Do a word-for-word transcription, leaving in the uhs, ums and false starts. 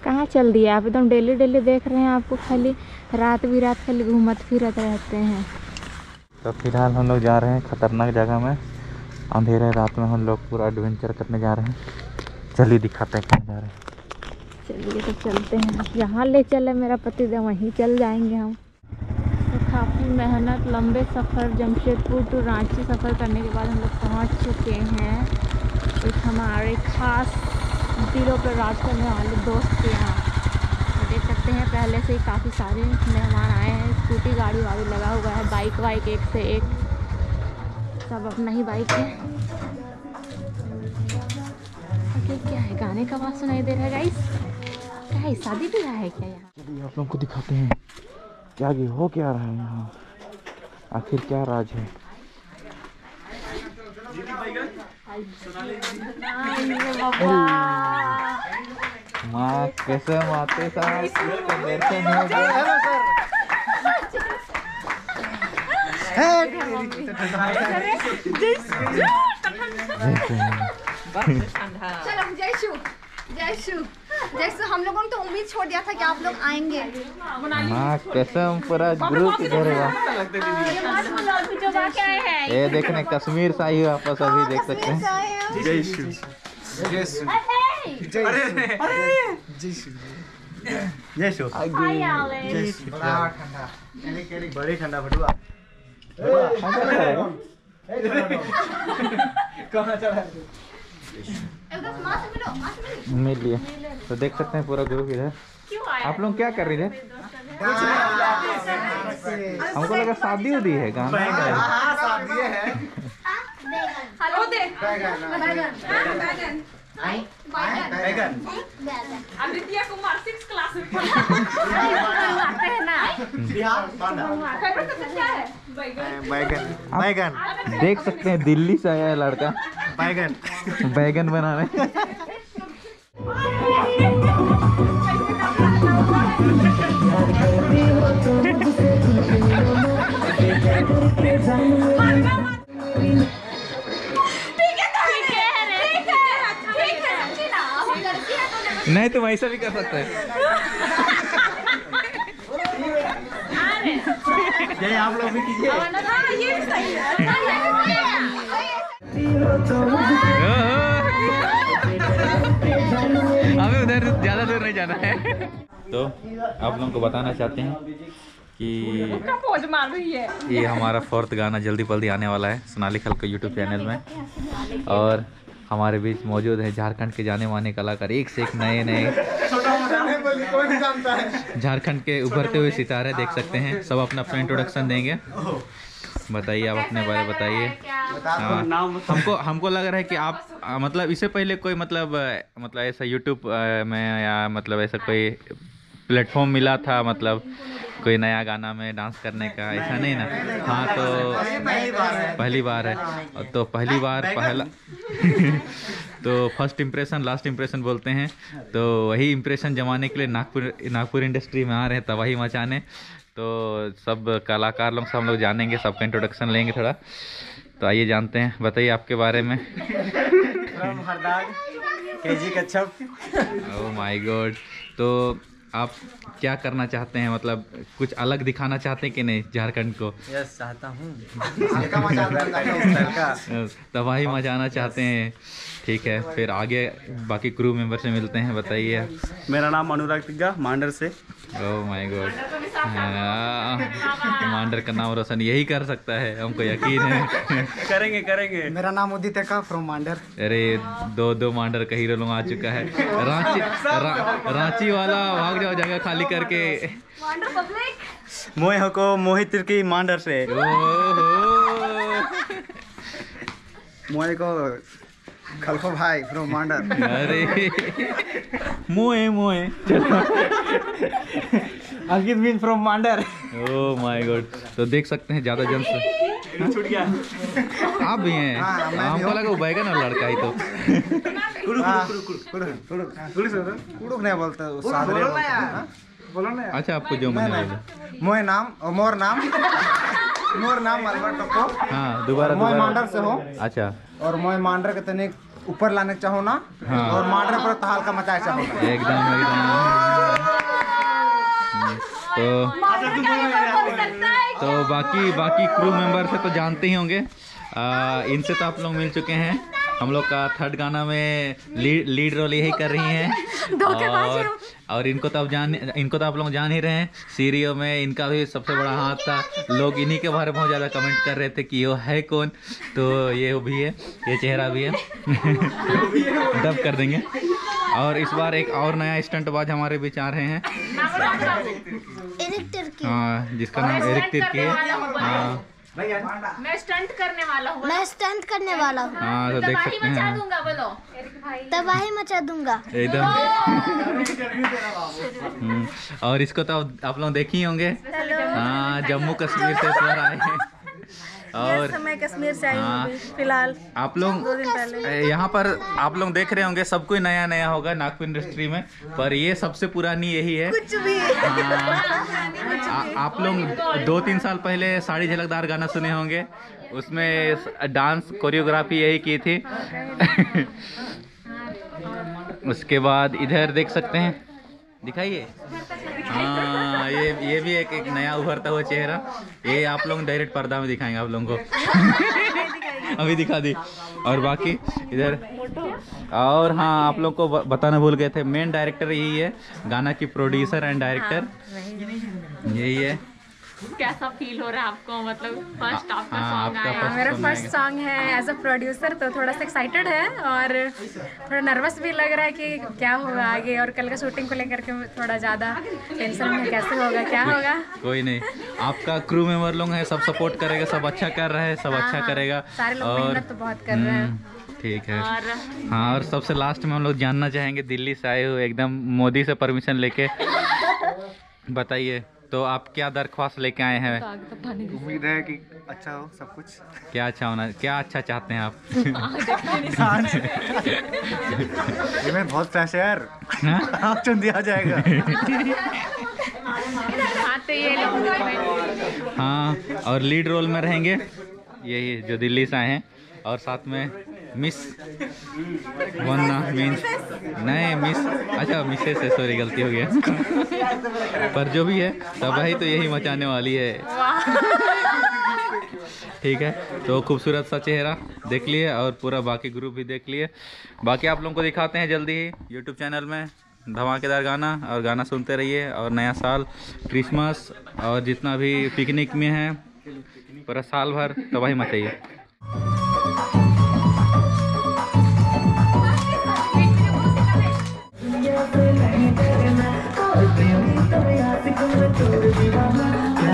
कहाँ चल दिया आप? एकदम डेली डेली देख रहे हैं आपको, खाली रात भी रात खाली घूमत फिरत रहते हैं। तो फिलहाल हम लोग जा रहे हैं खतरनाक जगह में। अंधेरे रात में हम लोग पूरा एडवेंचर करने जा रहे हैं। चलिए दिखाते हैं कहाँ जा रहे हैं। चलिए तो चलते हैं, जहाँ ले चले मेरा पति देव वहीं चल जाएंगे हम। तो काफ़ी मेहनत लंबे सफ़र जमशेदपुर टू रांची सफ़र करने के बाद हम लोग पहुँच चुके हैं एक हमारे खास दिलों पर राज करने वाले दोस्त के यहाँ। तो देख सकते हैं पहले से ही काफ़ी सारे मेहमान आए हैं, स्कूटी गाड़ी वाड़ी लगा हुआ है, बाइक वाइक एक से एक, सब अपना ही बाइक है। ओके, क्या है गाने का आवाज़ सुनाई दे रहा है गाइस? क्या है, शादी ब्याह है क्या यहाँ? चलिए आप लोगों को दिखाते हैं क्या आगे हो क्या रहा है यहाँ, आखिर क्या राज है। माँ कैसे माते साहब इसका दर्शन हो गया। चलो जयशु जयशु जयशु, हम लोगों ने तो उम्मीद छोड़ दिया था कि आप लोग आएंगे। हाँ कसम पूरा ग्रुप इधर है। ये देखने कश्मीर से आई वापस अभी देख सकते हैं। जयशु जयशु जयशु बड़ी ठंडा फटुआ कहाँ चला मिल लिया। तो देख सकते हैं पूरा ग्रुप इधर। आप लोग क्या कर रहे थे? हमको लगा शादी उदी है, गाना शादी है। हेलो देख बैगन आदित्य कुमार सिक्स क्लास में आते हैं ना। बिहार फेवरेट सब्जेक्ट क्या है? बैगन बैगन देख सकते हैं दिल्ली से आया है लड़का बैगन बैगन बनाने। नहीं तुम ऐसा भी कर सकते हैं। ये आप लोग भी कीजिए। ये भी सही है। हमें उधर ज्यादा दूर नहीं जाना है। तो आप लोगों को बताना चाहते हैं कि पोज मार रही है। ये हमारा फोर्थ गाना जल्दी जल्दी आने वाला है सोनाली खल के यूट्यूब चैनल में। और हमारे बीच मौजूद है झारखंड के जाने माने कलाकार, एक से एक नए नए झारखंड के उभरते हुए सितारे देख सकते हैं। सब अपना अपना इंट्रोडक्शन देंगे। बताइए आप अपने बारे में बताइए। हमको हमको लग रहा है कि आप आ, मतलब इससे पहले कोई मतलब मतलब ऐसा यूट्यूब में या मतलब ऐसा कोई प्लेटफॉर्म मिला था, मतलब कोई नया गाना में डांस करने का, ऐसा नहीं ना? हाँ तो पहली बार है। तो पहली बार पहला तो फर्स्ट इम्प्रेशन लास्ट इम्प्रेशन बोलते हैं। तो वही इम्प्रेशन जमाने के लिए नागपुर नागपुर इंडस्ट्री में आ रहे हैं, तबाही मचाने। तो सब कलाकार लोग सब हम लोग जानेंगे, सबका इंट्रोडक्शन लेंगे थोड़ा। तो आइए जानते हैं, बताइए आपके बारे में। K G Kachhap. Oh my God. तो आप क्या करना चाहते हैं, मतलब कुछ अलग दिखाना चाहते हैं कि नहीं झारखंड को? यस चाहता हूँ। तबाही मचाना चाहते हैं। ठीक है, फिर आगे बाकी क्रू मेंबर से मिलते हैं। बताइए। मेरा नाम अनुराग तिग्गा, मांडर से। ओह माय गॉड, मांडर का नाम रोशन यही कर सकता है, हमको यकीन है। करेंगे करेंगे। मेरा नाम उदित है का फ्रॉम मांडर। अरे दो दो मांडर का हीरो लोग आ चुका है। रांची रा, रांची वाला भाग जाओ जगह खाली करके। मोह को मोहित तिर्की मांडर से। मोए को खलखो भाई फ्रॉम मांडर। अरे मोए मोए Ankit Bin from Mandar. Oh my God. तो देख सकते हैं ज्यादा जन से छूट गया। आप भी हैं? हमको लगा वो बैगन और लड़का ही। तो कुड़ुक नहीं बोलते, सादरे बोलो ना। अच्छा आपको जो मन है। मोए नाम और मोर नाम मोर नाम मलबा टको। हाँ दोबारा मोए मांडर से हो। अच्छा। और मोए मांडर के तने ऊपर लाने चाहो ना। हाँ। और मांडर पर तहाल का मचाए चाहो। एकदम एकदम तो तो बाकी बाकी क्रू मेंबर से तो जानते ही होंगे, आ, इनसे तो आप लोग मिल चुके हैं। हम लोग का थर्ड गाना में लीड लीड रोल यही कर रही हैं और और इनको तो आप जान इनको तो आप लोग जान ही रहे हैं। सीरियो में इनका भी सबसे बड़ा हाथ था, लोग इन्हीं के बारे में बहुत ज़्यादा कमेंट कर रहे थे कि वो है कौन, तो ये भी है, ये चेहरा भी है। डब कर देंगे। और इस बार एक और नया स्टंटबाज हमारे बीच आ रहे हैं, हाँ, जिसका नाम एरिक तिर्की है। हाँ, मैं स्टंट करने वाला हूँ। मैं स्टंट करने वाला हूँ। हाँ, तो देख सकते हैं दूंगा, बोलो तबाही मचा दूंगा एकदम। हम्म, और इसको तो आप लोग देख ही होंगे, हाँ, जम्मू कश्मीर से इस बार आए हैं। और मैं कश्मीर से आई हाँ, हूँ फिलहाल। आप लोग यहाँ पर आप लोग देख रहे होंगे, सब कोई नया नया होगा नागपुर इंडस्ट्री में, पर ये सबसे पुरानी यही है। कुछ भी हाँ, आ, आप लोग दो तीन साल पहले साड़ी झलकदार गाना सुने होंगे, उसमें डांस कोरियोग्राफी यही की थी। उसके बाद इधर देख सकते हैं, दिखाइए, हाँ, ये ये भी एक एक नया उभरता हुआ चेहरा, ये आप लोग डायरेक्ट पर्दा में दिखाएंगे आप लोगों को। अभी दिखा दी। और बाकी इधर, और हाँ, आप लोग को बताना भूल गए थे, मेन डायरेक्टर यही है, गाना की प्रोड्यूसर एंड डायरेक्टर यही है। कैसा फील हो रहा है आपको, मतलब फर्स्ट आपका हाँ, सॉन्ग आपका आया? first मेरा song फर्स्ट आएगा। सॉन्ग है एज अ प्रोड्यूसर, तो थोड़ा सा एक्साइटेड है और थोड़ा नर्वस भी लग रहा है कि क्या होगा आगे, और कल का शूटिंग को लेकर के थोड़ा ज़्यादा टेंशन में, कैसे होगा क्या होगा। कोई नहीं, आपका क्रू मेंबर लोग हैं, सब सपोर्ट करेगा, सब अच्छा कर रहा है, सब अच्छा करेगा। सारे लोग और मेहनत तो बहुत कर रहे हैं। हम्म, ठीक है। और हाँ, और सबसे लास्ट में हम लोग जानना चाहेंगे, दिल्ली से आए हुए एकदम मोदी से परमिशन लेके, बताइए तो आप क्या दरख्वास्त लेके आए हैं? उम्मीद है कि अच्छा हो सब कुछ। क्या अच्छा होना, क्या अच्छा चाहते हैं आप? ये मैं बहुत फ्रेश है यार, हाँ? ऑप्शन दिया जाएगा। हाँ, तो ये लो। हाँ, और लीड रोल में रहेंगे यही जो दिल्ली से आए हैं, और साथ में मिस वन्ना मीन्स नहीं मिस, अच्छा मिसेस है, सॉरी गलती हो गया। पर जो भी है तबाही तो यही मचाने वाली है। ठीक है, तो खूबसूरत सा चेहरा देख लिए और पूरा बाकी ग्रुप भी देख लिए। बाकी आप लोगों को दिखाते हैं जल्दी ही यूट्यूब चैनल में धमाकेदार गाना, और गाना सुनते रहिए। और नया साल, क्रिसमस और जितना भी पिकनिक में है, पूरा साल भर तबाही मचाइए। Yeah.